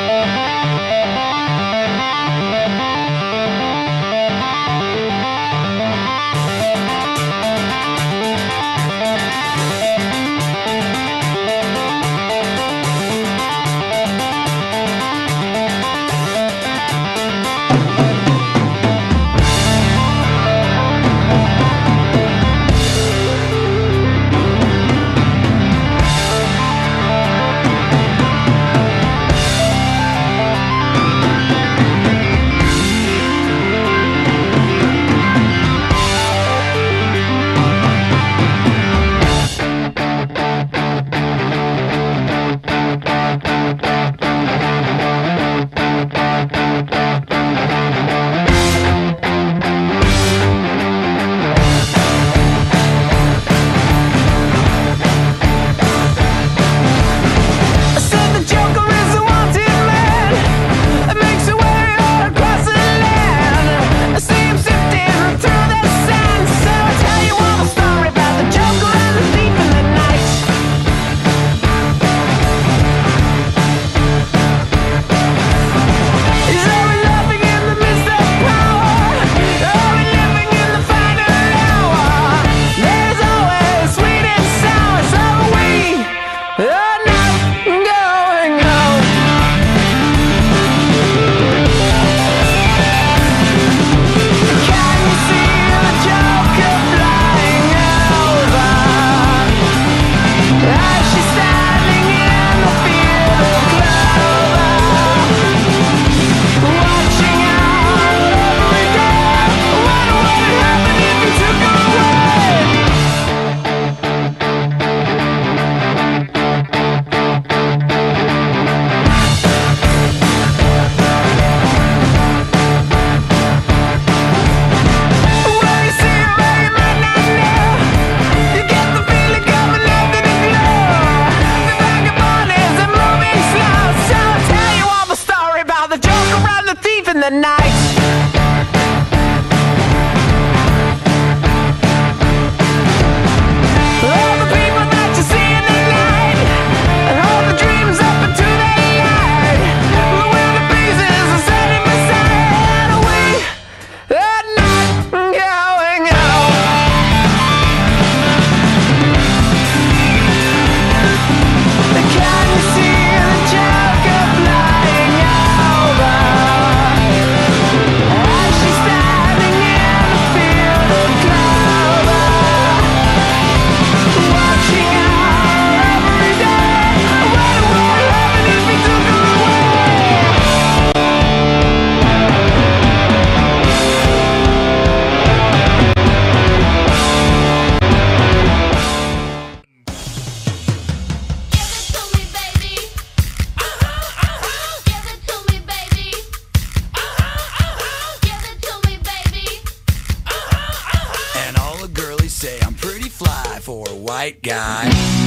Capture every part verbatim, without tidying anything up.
the night. Say I'm pretty fly for a white guy.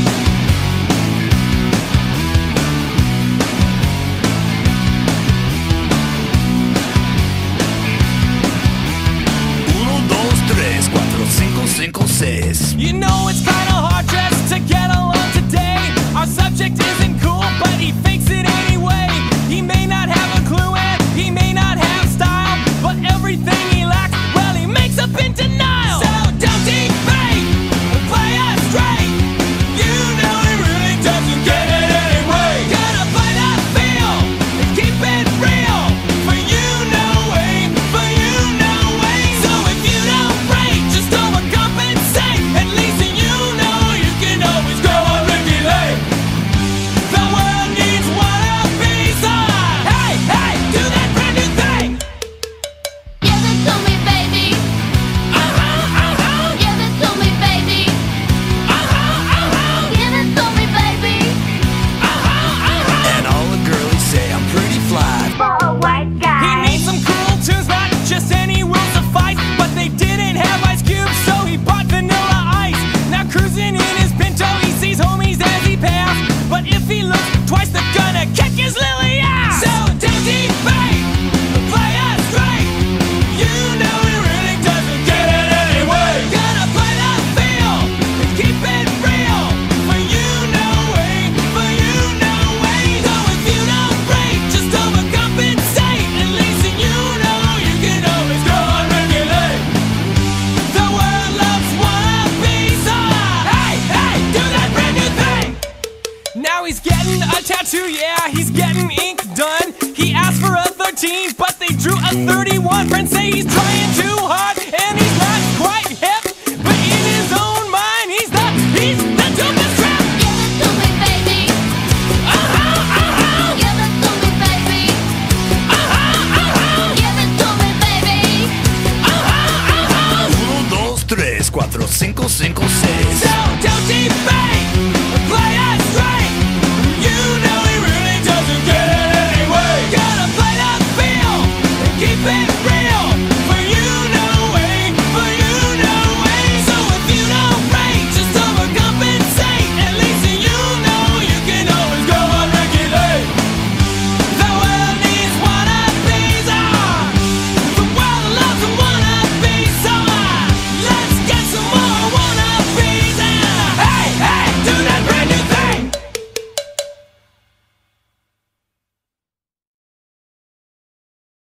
Uno, dos, tres, cuatro, cinco, cinco, seis. You know it's kinda hard just to get along today. Our subject isn't cool, but he fakes it anyway. He may not have a clue and he may not have style, but everything he lacks, well, he makes up in denial. So don't debate, play us straight. You know he really doesn't get it anyway. Gotta fight that feel and keep it real. For you know way, for you know way. So if you don't break, just overcompensate. At least you getting ink done. He asked for a thirteen, but they drew a thirty-one. Friend said